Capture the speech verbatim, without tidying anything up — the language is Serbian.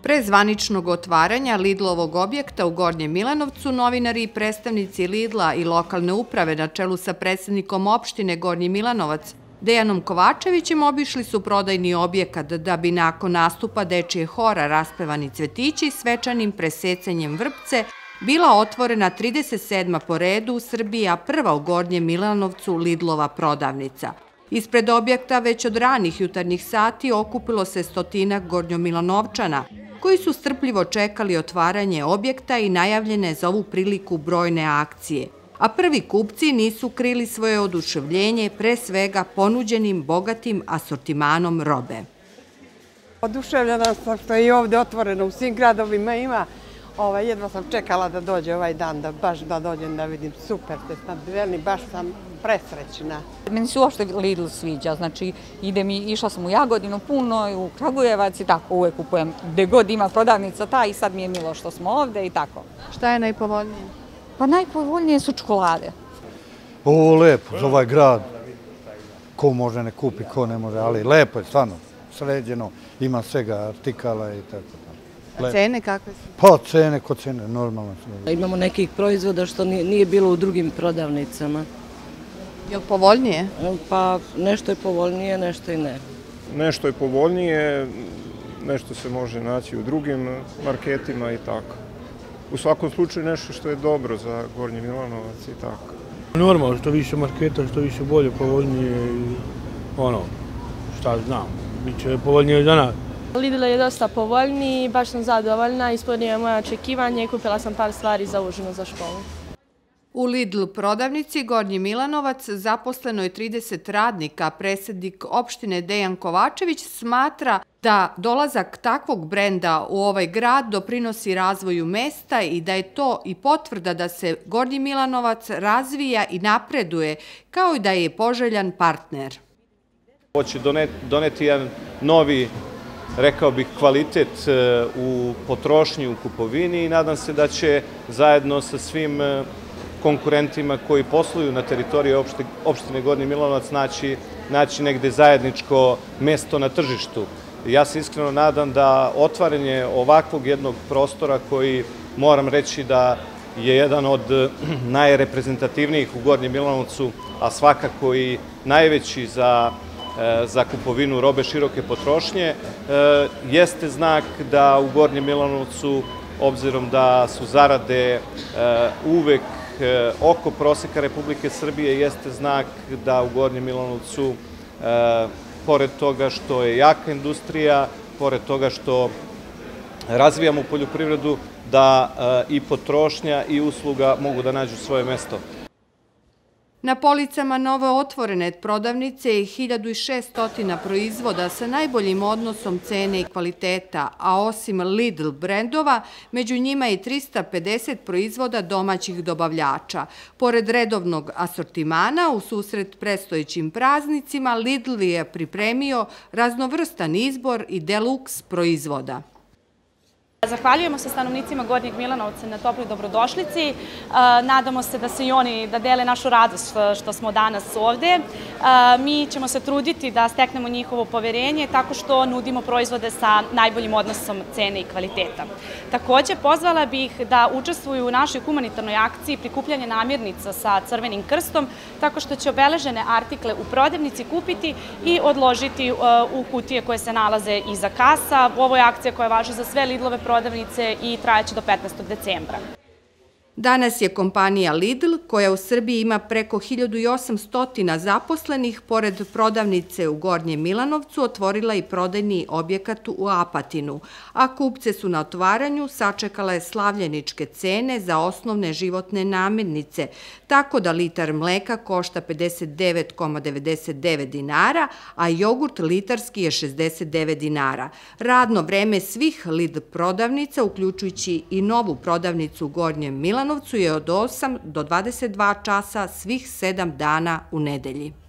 Pre zvaničnog otvaranja Lidlovog objekta u Gornjem Milanovcu, novinari i predstavnici Lidla i lokalne uprave na čelu sa predsednikom opštine Gornji Milanovac, Dejanom Kovačevićem, obišli su prodajni objekat da bi nakon nastupa dečije hora Raspevani cvetići svečanim presecanjem vrpce bila otvorena trideset sedma po redu u Srbiji, a prva u Gornjem Milanovcu Lidlova prodavnica. Ispred objekta već od ranih jutarnjih sati okupilo se stotinak Gornjomilanovčana, koji su strpljivo čekali otvaranje objekta i najavljene za ovu priliku brojne akcije. A prvi kupci nisu krili svoje oduševljenje pre svega ponuđenim bogatim asortimanom robe. Oduševljena sam što je i ovdje otvoreno, u svim gradovima ima. Jedva sam čekala da dođe ovaj dan, da baš da dođem da vidim. Super ste snabdiveni, baš sam presrećna. Meni se uopšte Lidl sviđa, znači idem i išla sam u Jagodinu puno, u Kragujevac i tako uvek kupujem. Gde god ima prodavnica ta i sad mi je milo što smo ovde i tako. Šta je najpovoljnije? Pa najpovoljnije su čokolade. Ovo lepo, za ovaj grad. Ko može ne kupi, ko ne može, ali lepo je, stvarno, sređeno, ima svega artikala i tako. A cene kakve su? Pa cene, ko cene, normalno. Imamo nekih proizvoda što nije bilo u drugim prodavnicama. Je li povoljnije? Pa nešto je povoljnije, nešto i ne. Nešto je povoljnije, nešto se može naći u drugim marketima i tako. U svakom slučaju nešto što je dobro za Gornji Milanovac i tako. Normalno, što više marketa, što više bolje, povoljnije i ono, šta znam, bit će povoljnije za nas. Lidl je dosta povoljniji, baš sam zadovoljna, ispunio moje očekivanje i kupila sam par stvari za užinu za školu. U Lidl prodavnici Gornji Milanovac zaposleno je trideset radnika, a predsednik opštine Dejan Kovačević smatra da dolazak takvog brenda u ovaj grad doprinosi razvoju mesta i da je to i potvrda da se Gornji Milanovac razvija i napreduje, kao i da je poželjan partner. Hoće doneti jedan novi, rekao bih, kvalitet u potrošnji, u kupovini i nadam se da će zajedno sa svim konkurentima koji posluju na teritoriji opštine Gornji Milanovac naći negde zajedničko mesto na tržištu. Ja se iskreno nadam da otvaranje ovakvog jednog prostora koji, moram reći da je jedan od najreprezentativnijih u Gornjem Milanovcu, a svakako i najveći za za kupovinu robe široke potrošnje, jeste znak da u Gornjem Milanovcu, obzirom da su zarade uvek oko proseka Republike Srbije, jeste znak da u Gornjem Milanovcu, pored toga što je jaka industrija, pored toga što razvijamo poljoprivredu, da i potrošnja i usluga mogu da nađu svoje mesto. Na policama novo otvorene prodavnice je hiljadu šesto proizvoda sa najboljim odnosom cene i kvaliteta, a osim Lidl brendova, među njima je trista pedeset proizvoda domaćih dobavljača. Pored redovnog asortimana, u susret predstojećim praznicima, Lidl je pripremio raznovrstan izbor i deluks proizvoda. Zahvaljujemo se stanovnicima Gornjeg Milanovca na toploj dobrodošlici. Nadamo se da se i oni da dele našu radost što smo danas ovde. Mi ćemo se truditi da steknemo njihovo poverenje tako što nudimo proizvode sa najboljim odnosom cene i kvaliteta. Takođe, pozvala bih da učestvuju u našoj humanitarnoj akciji prikupljanja namirnica sa Crvenim krstom, tako što će obeležene artikle u prodavnici kupiti i odložiti u kutije koje se nalaze iza kasa. Ovo je akcija koja važi za sve Lidlove prodavnice i trajaće do petnaestog decembra. Danas je kompanija Lidl, koja u Srbiji ima preko hiljadu osamsto zaposlenih, pored prodavnice u Gornjem Milanovcu otvorila i prodajni objekat u Apatinu, a kupce su na otvaranju sačekale slavljeničke cene za osnovne životne namirnice, tako da litar mleka košta pedeset devet zarez devedeset devet dinara, a jogurt litarski je šezdeset devet dinara. Radno vreme svih Lidl prodavnica, uključujući i novu prodavnicu u Gornjem Milanovcu, je od osam do dvadeset dva časa svih sedam dana u nedelji.